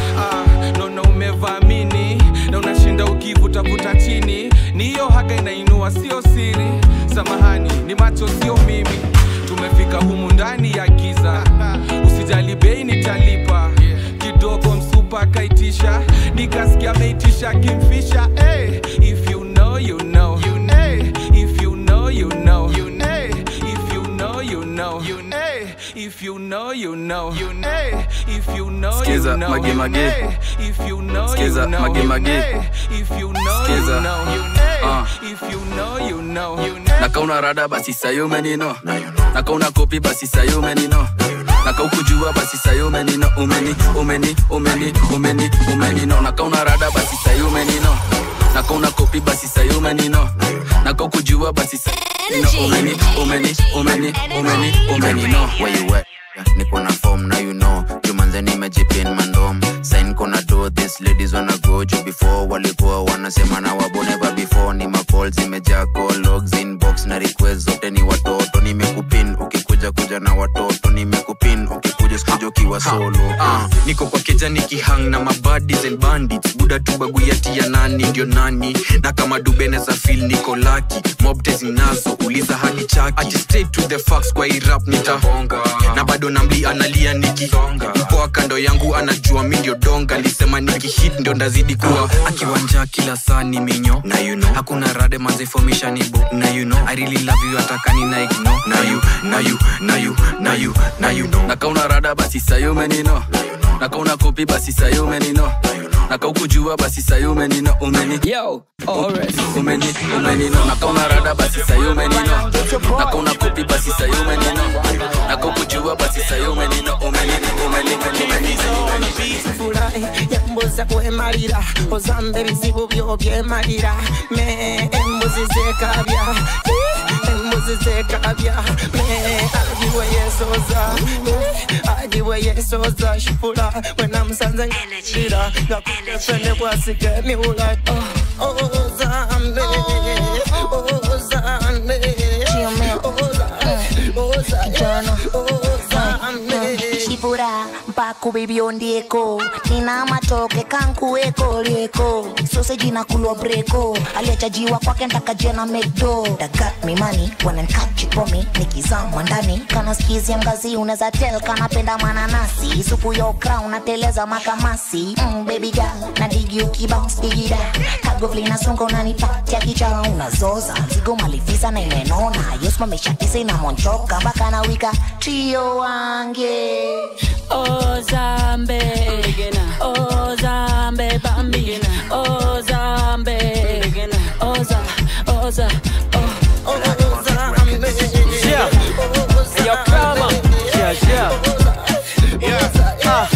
Ah, naona umevamini na unashinda ukivutavuta chini. Ni hiyo haga inainua, sio siri. Samahani, ni macho sio mimi. Tumefika humu ndani ya giza. Usijali bei nitalipa. Kidogo msupa kaitisha, nikasikia meitisha kimfisha. Hey, if you know you know. Hey, if you know you know. Hey, if you know you know. Hey, if you know you know. Hey, if you know you know. Skiza magi magi. If you know Skiza you know. magi magi. If you know Skiza. you know. Uh. If you know you know. Nakauna rada basi sayo menino. Nakauna kopi basi sayo menino. Nakaukujua basi sayo menino. Umeni, umeni, umeni, umeni, umeni no. Nakauna rada basi sayo menino. Nakauna kopi basi sayo menino. Nakaukujua basi sayo menino. Umeni, umeni, umeni, umeni, umeni no. Where you at? Niko na form now you know. Jumanze nimejipin mandom. Sign kona do this ladies wanna go juu before walikuwa wanasema na wabo never before. Ni macall zimejaa call logs inbox na request zote ni watoto. Nimekupin ukikuja kuja na watoto. Nimekupin ukikuja sikuja ukiwa solo. Uh, niko kwa keja nikihang na mabaddies and bandits. Buda tu bagu yati ya nani ndio nani. Na kama dubene za feel niko lucky. Mob tezi nazo uliza hadi chaki. Achi straight to the facts kwa hii rap nitahonga. Na bado namli analia niki mpoa kando yangu anajua mi ndio donga. Lisema niki hit ndio ndazidi kuwa akiwanja kila saa ni minyo. Na you know hakuna rade manze formisha nibo. Na you know I really love you atakani na ignore. Na you, na you, na you, na you, na you know. Nakauna rada basi sayo menino. Nakauna kopi basi sayo menino. Nakaukujua basi sayo menino. Umeni yo alright. Umeni, umeni no. Nakauna rada basi sayo menino. Nakauna kopi basi sayo menino. Nakaukujua basi sayo menino. Umeni, umeni, umeni, umeni. Fulai, yamboza kwe marira. Ozambe bizibu byo bye marira. Me embozi zekabya. Embozi zekabya. Me agiwe yesoza. Agiwe yesoza. Shipula when I'm sanza ngira. Ngakufene kwasike miula. Oh Zambe. Oh Zambe. Oh Zambe. Oh Zambe. Shipura mpaku baby ondieko. Nina matoke kanku eko lieko. Sausage na kulwa breko. Aliachajiwa kwake ntaka jena mekdo. That got me money when I'm catch it for me. Nikizama ndani kana skizi ya mgazi. Uneza tell kana penda mananasi. Supu yo crown na teleza makamasi. Mm, baby girl na digi ukibounce digida. Kago flina sunga unanipatia kicha. Unazoza zigo malifisa na imenona. Yosma meshakisa ina monchoka. Baka na wika trio wange. Oh Zambe, oh Zambe, Bambi, oh Zambe, oh Za, oh Za, oh, oh Zambe. Yeah, hey yo, come on. Yeah, yeah, yeah. Ah,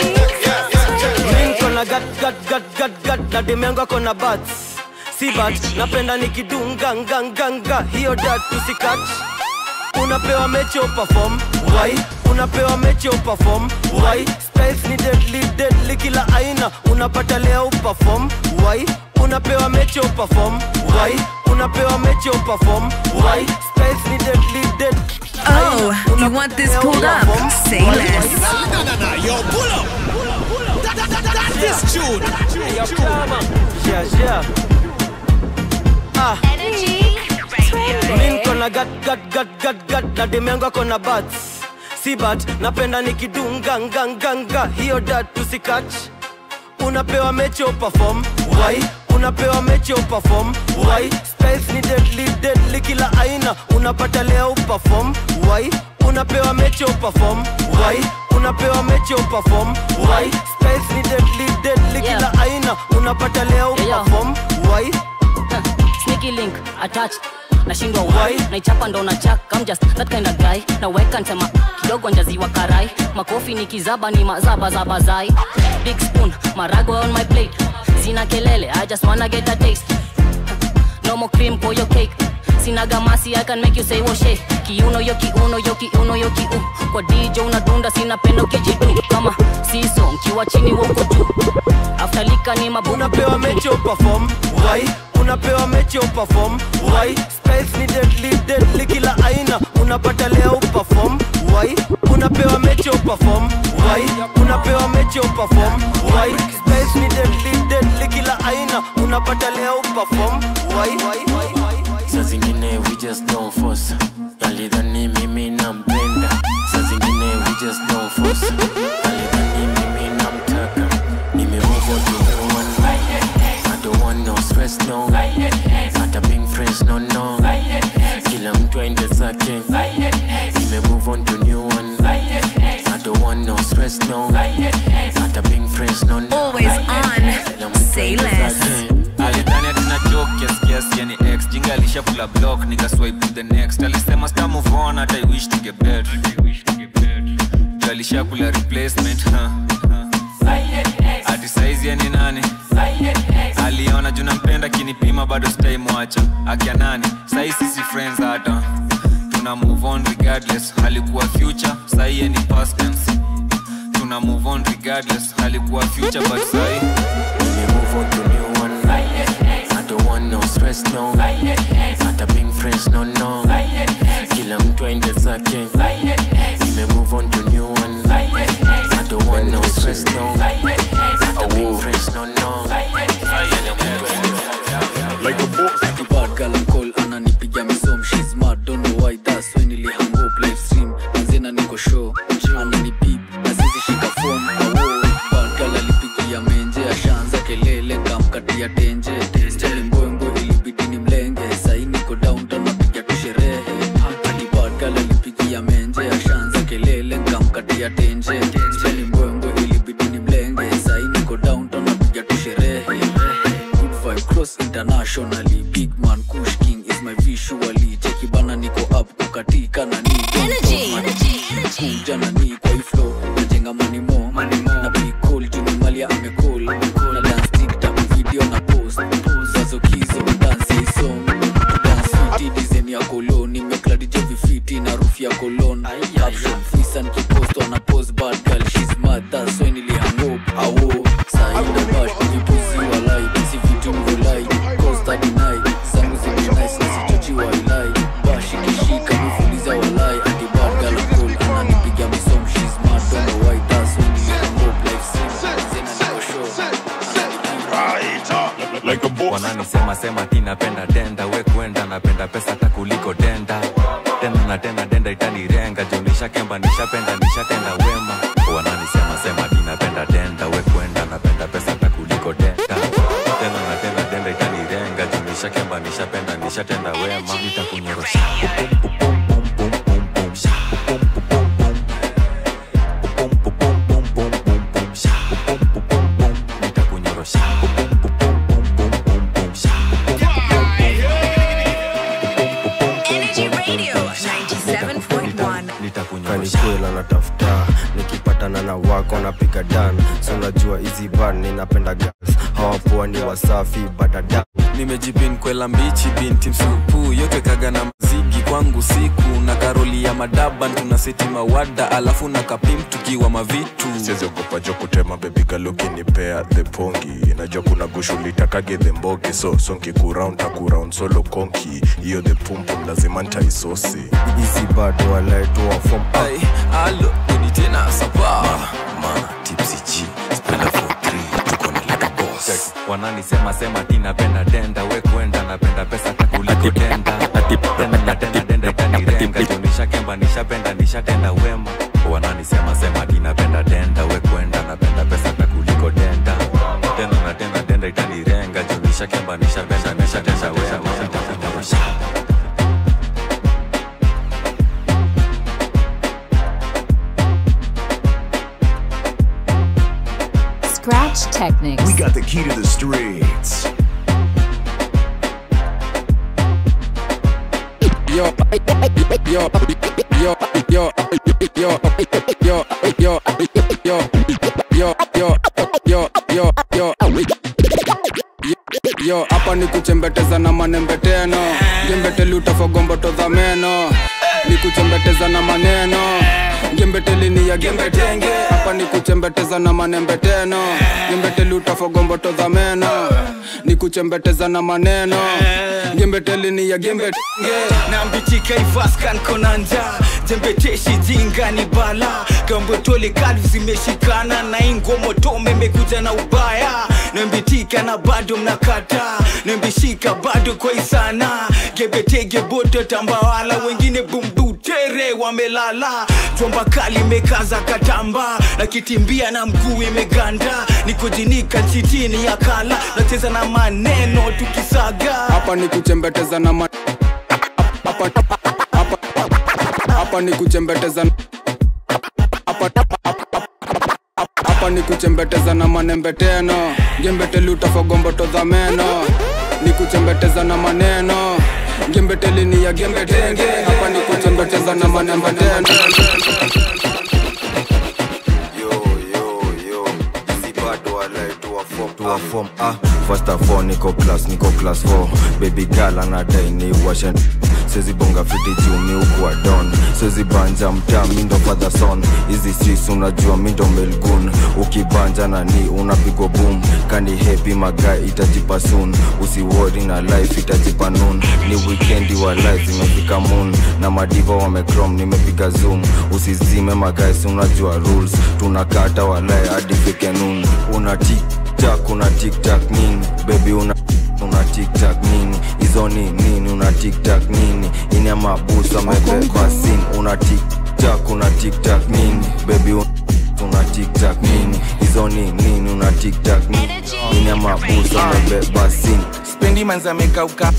mimi kona gat gat gat gat gat na demenga kona bats. Si bat, napenda nikidunga nganga nganga. Hiyo dat usikach. Unapewa mechi perform, why? Unapewa mechi perform, why? Styles ni deadly, deadly kila aina. Unapata leo perform, why? Unapewa mechi perform, why? Unapewa mechi perform, why? Styles ni deadly, deadly. Oh, you want this pulled up? Say less. No, no, no, yo, pull up. That, that, that, that, this tune. Hey, yo, come on. Yeah, yeah. Ah. Energy. Min kona gat gat gat gat gat na demenga kona bats. Si bat napenda nikidunga nganga nganga. Hiyo dat usikach. Unapewa mechi perform, why? Unapewa mechi perform, why? Styles ni deadly, deadly kila aina. Unapata leo perform, why? Unapewa mechi perform, why? Unapewa mechi perform, why? Styles ni deadly, deadly kila aina. Unapata leo perform, why? Sneaky link attached. Nashindwa why naichapa ndo na chak. I'm just that kind of guy. Na weka ntema kidogo njaziwa karai. Makofi nikizaba ni mazaba zaba zai. Big spoon marago on my plate. Sina kelele I just wanna get a taste. No more cream for your cake. Sina gamasi I can make you say washe. Kiuno yo kiuno yo kiuno yo kiu. Kwa D J unadunda sina pendo kijidu. Kama siso mkiwa chini wako juu. After lika ni mabu. Unapewa mechi perform, why? Unapewa mechi perform, why? Styles ni deadly, deadly kila aina. Unapata leo perform, why unapewa mechi uperform why unapewa mechi uperform why space ni deadly deadly kila aina unapata leo uperform why saa zingine we just don't force alidhani mimi nampenda saa zingine we just don't force alidhani mimi namtaka nimemove on to new one I don't want no stress no hata being friends no no kila mtu aende zake nimemove on to new one I don't want no stress no hata being friends no no always on say less alidhani atina joke yes yes yani ex jinga alishapula block nika swipe to the next alisema star move on hata I wish to get better alishapula replacement huh ati size yani nani aliona juu nampenda kinipima bado stay mwacha akia nani sai sisi friends hata tuna move on regardless halikuwa future sai ni past tense tuna move on regardless halikuwa future but sai we move on to new one I don't want no stress no hata being friends no no kila mtu aende zake we move on to new one I don't want no stress no hata being friends no no like a boss like a bad girl and call ananipiga misom she's mad don't know why that's when ili hang up live stream anzena niko show ananipip azizi shika phone awo bad girl alipigia menje ashaanza kelele kamkatia tenje tenje mbongo ilibidi ni mlenge sai niko downtown napiga tu sherehe hadi bad girl alipigia menje ashaanza kelele kamkatia tenje tenje mbongo ilibidi ni mlenge sai niko downtown napiga tu sherehe cross internationally big man kush king is my visually cheki bana niko up kukatika na ni energy energy jana ni kwa flow najenga money mo na be cool juni malia ame cool na dance tiktok video na post zazo kizo dance song dance fit design ya kolon nimekladi jevi fit na roof ya kolon caption fisan kipost na post bad girl she's mad that's when ili hang up awo sai na bash kipuzi walai si vitu mvolai costa dinai zangu zi nice nisichochi walai bashi kishika mfuliza walai ati bad girl cool ananipiga misom she's mad don't know why that's when you hang up life sim zena niko show right like a boss wananisema sema tinapenda denda we kwenda napenda pesa hata kuliko denda tena na tena denda itanirenga juu nishakemba nishapenda nishatenda wema wananisema sema tinapenda denda we kwenda napenda pesa hata kuliko denda tena na tena denda itanirenga juu nishakemba nishapenda nishatenda wema nitakunyorosha Kanikwela natafuta nikipatana na wako napiga dan so najua easy bar ninapenda girls hawapoa ni wasafi badada nimejipin kwela mbichi binti msupu yote kaga na mzigi kwangu siku na karoli ya madaban tunaseti mawada alafu na kapim tukiwa mavitu siwezi ogopa jo kutema baby girl ukinipea the pongi najua kuna gushulita kage the mbogi so sonki kuround takuround solo konki hiyo the pumpum lazima ntaisosi easy bar walaitoa form ay alo ni tena sapa mana tipsy G spenda for three tuko na like a boss wananisema sema tinapenda denda we kwenda napenda pesa hata kuliko denda tena na tena denda itanirenga juu nishakemba nishapenda nishatenda wema wananisema sema tinapenda denda we kwenda napenda pesa hata kuliko denda tena na tena denda itanirenga juu nishakemba nishapenda nishatenda wema Scratch Technics. We got the key to the streets. Yo, yo, yo, yo, yo, yo, yo, yo, yo, yo, yo, yo, yo. Yo, hapa ni kuchembeteza na manembeteno. Gembeteli utafogomboto za meno. Ni kuchembeteza na maneno. Gembeteli ni ya gembetenge. Hapa ni kuchembeteza na manembeteno. Gembeteli utafogomboto za meno. Ni kuchembeteza na maneno. Gembeteli ni ya gembetenge. Na mbitika ifaskan konanja tembeteshi jinga ni bala Kambotole kalvi zimeshikana na ingomo tome mekuja na ubaya Nembitika na bado mnakata Nembishika bado kwa isana Gebetege boto tambawala Wengine bumbutere wamelala Chomba kali mekaza katamba Na kitimbia na mguu imeganda Nikojinika chitini ya kala Nacheza na maneno tukisaga Hapa ni kuchembeteza na ma Hapa Hapa Hapa ni kuchembeteza Hapa Hapa ni kuchembeteza na manembeteno Gembeteli utafogomboto za meno Ni kuchembeteza na maneno Gembeteli ni ya gembetenge Hapa ni kuchembeteza na manembeteno To a form, ah First of all, niko class, niko class four Baby girl anadai ni washen Sezi bonga fiti juu mi ukuwa don Sezi banja mtaa mindo father son Hizi sis unajua mindo melgun Ukibanja na ni unapigwa boom Kani happy magai itajipa soon Usiwori na life itajipa noon Ni weekendi wa life zimefika moon Na madiva wamekrom nimepiga zoom Usizime magai unajua rules Tunakata walai hadi fike noon Una tik-tak, una tik-tak nini Baby una una tik-tak nini Izo ni nini una tik-tak nini Ini ya mabusa mebeba sin Una tik-tak, una tik-tak nini Baby una una tik-tak nini Izo ni nini una tik-tak nini Ini ya mabusa mebeba sin Spendi manza mekauka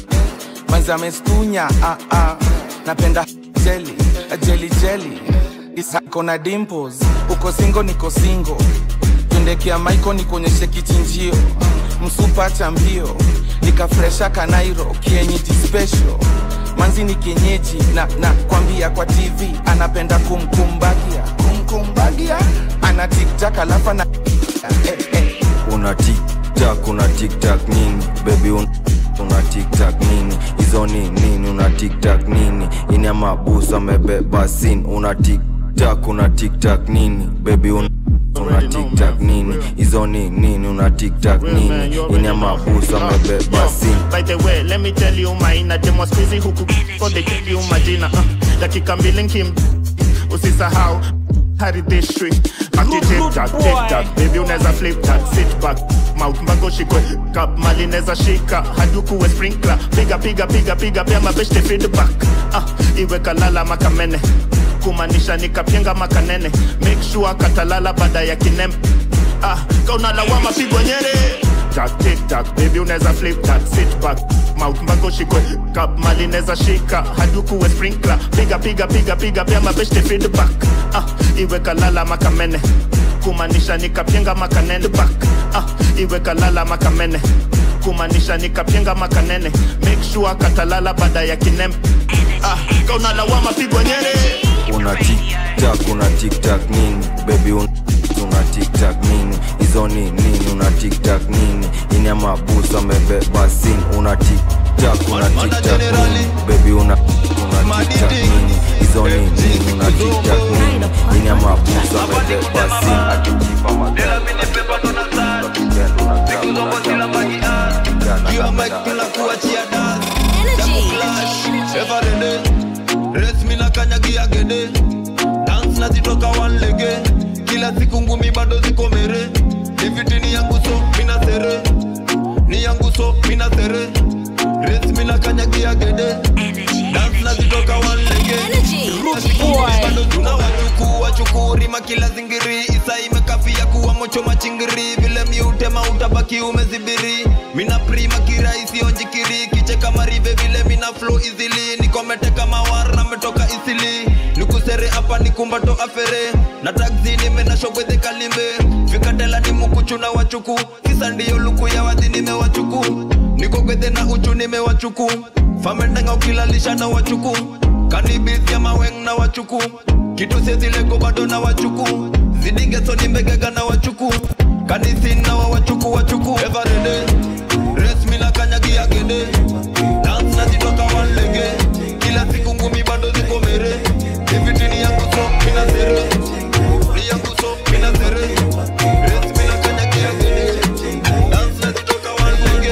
Manza mestunya ah ah Napenda jelly, jelly jelly Isa kona dimples Uko singo niko singo Tundekia maiko nikonyeshe kichinjio Msupa chambio Nikafresha kanairo kienyeji special Manzi ni kienyeji na, na kwambia kwa T V Anapenda kumkumbagia Kumkumbagia Ana tik-tak alafa na eh, eh. Una tik-tak, una tik-tak nini Baby una una tik-tak nini Izo ni nini una tik-tak nini Ini ya mabusa mebeba sin Una tik-tak, una tik-tak nini Baby una una tik-tak nini Izo ni nini una tik-tak nini Ini ya mabusa mebeba sin. By the way, let me tell you maina Demo squeezy huku for the give you majina uh, Dakika mbili nkim Usisahau Harry district Ati tik-tak, tik-tak Baby uneza flip that, sit back Mouth mbago shikwe Kap mali neza shika Haduku we sprinkler Piga piga piga piga Pia mabeshte feedback uh, Iwe kalala makamene Kumanisha nikapienga makanene Make sure katalala bada ya kinem Ah, kauna lawama pigwa nyere Tak tik tak, baby uneza flip that Sit back, mouth mbago shikwe Kap mali neza shika, haduku we sprinkler Piga piga piga piga, pia mabeshte feedback Ah, iwe kalala makamene Kumanisha nikapienga makanene back Ah, iwe kalala makamene Kumanisha nikapienga makanene Make sure katalala bada ya kinem Ah, kauna lawama pigwa nyere Una tik-tak, una tik-tak nini Baby una, una tik-tak nini Izo ni nini una tik-tak nini Ini ya mabusa mebeba sin Una tik-tak, una tik-tak nini Baby una, una tik-tak nini Izo ni nini una tik-tak nini Ini ya mabusa mebeba sin Akijipa madela You are my killer kuachia dance Energy Every day Rest mi na kanyagia gede Dance na zitoka one lege Kila siku ngumi bado ziko mere Liviti ni yangu so mina sere Ni yangu so mina sere Rest mi na kanyagia gede Dance na zitoka one lege Bado tuna wachuku wachuku Rima kila zingiri Isa imekafia kuwa mocho machingiri Vile miutema utabaki umezibiri Mina prima kiraisi onjikiri Kicheka marive vile mina flow easily Nikomete kama war na metoka isili Nikusere hapa nikumbato afere Na taxi nime na shogweze kalimbe Fikatela ni mukuchu na wachuku Kisa ndiyo luku ya wazi nime wachuku Niko kweze na uchu nime wachuku Famendenga ukilalisha na wachuku Kanibisi ya maweng na wachuku Kitu sezilego bado na wachuku Zidigeso nimbegega na wachuku Kanisi na wa wachuku wachuku Every day Rest mi na kanyagia gede Dance na zitoka one lege Kila siku ngumi bado ziko mere Liviti ni yangu so mina sere Ni yangu so mina sere Rest mi na kanyagia gede Dance na zitoka one lege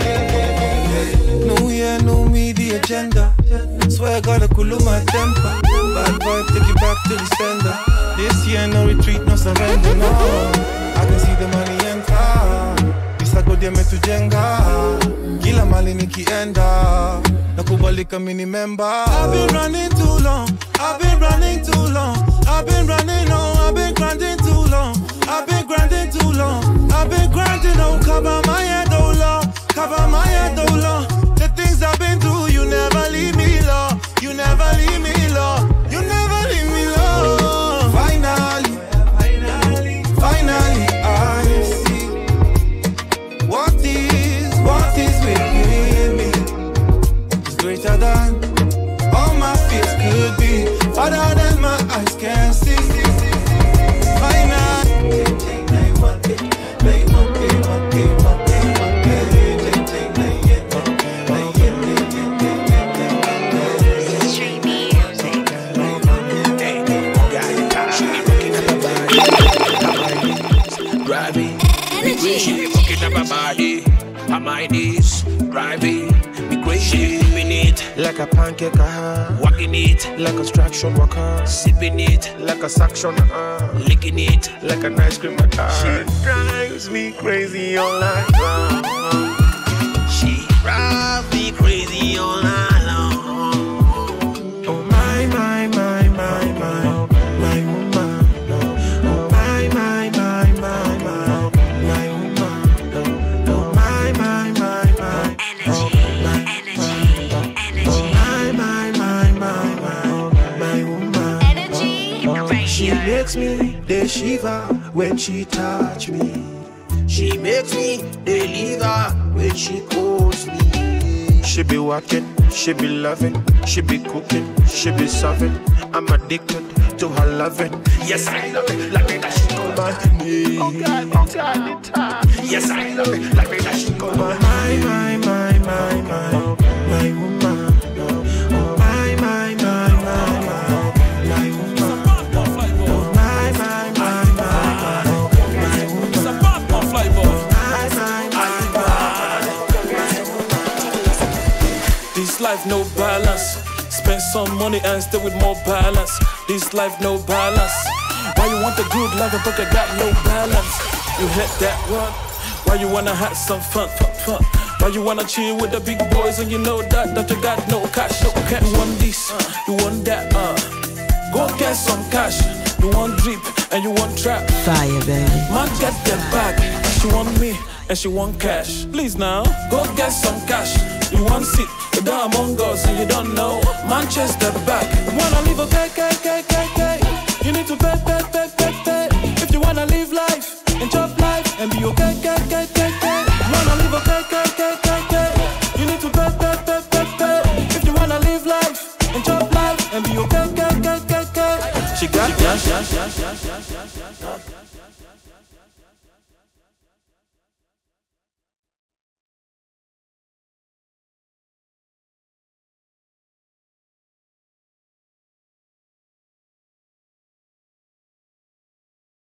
No yeah, no me the agenda Swear I gotta cool my temper kujenga kila mali nikienda nakubalika mini member. I've been running too long, I've been running too long, I've been running on, I've been grinding too long, I've been grinding too long, I've been grinding, oh cover my head, oh Lord, cover my head, oh Lord. The things I've been through, you never leave me, Lord, you never leave me, Lord, you never leave me, Lord. Finally, finally, finally I see what is, what is within me is greater than all my fears could be, farther than my eyes can see. Body, I'm my knees, driving me crazy, sipping it like a pancake, uh, walking it like a construction worker, sipping it like a suction, uh, licking it like an ice cream, uh, she drives me crazy all night long. She drives me crazy all night long. Oh my, my, my, my, my, my woman. Oh my, my, my, my, my. She makes me the shiver when she touch me. She makes me deliver when she calls me. She be walking, she be loving, she be cooking, she be serving. I'm addicted to her loving. Yes, I love it like that she call my name. Oh God, oh God, yes, I love it like that she call my my my my my my my woman. Oh my my my my my my woman. This life no balance. Spend some money and stay with more balance. This life no balance. Why you want the good life but you got no balance? You hit that one. Why you wanna have some fun, fun, fun? Why you wanna chill with the big boys and you know that that you got no cash? No cash. You want this, uh, you want that, uh. Go get some cash. You want drip and you want trap. Fire, baby. Man, get that bag. She want me and she want cash. Please now, go get some cash. You want sit, you down among us and you don't know. Manchester back. You wanna live a pay, pay, pay, pay, pay. You need to pay, pay, pay, pay, pay. If you wanna live life, enjoy life and be okay, okay.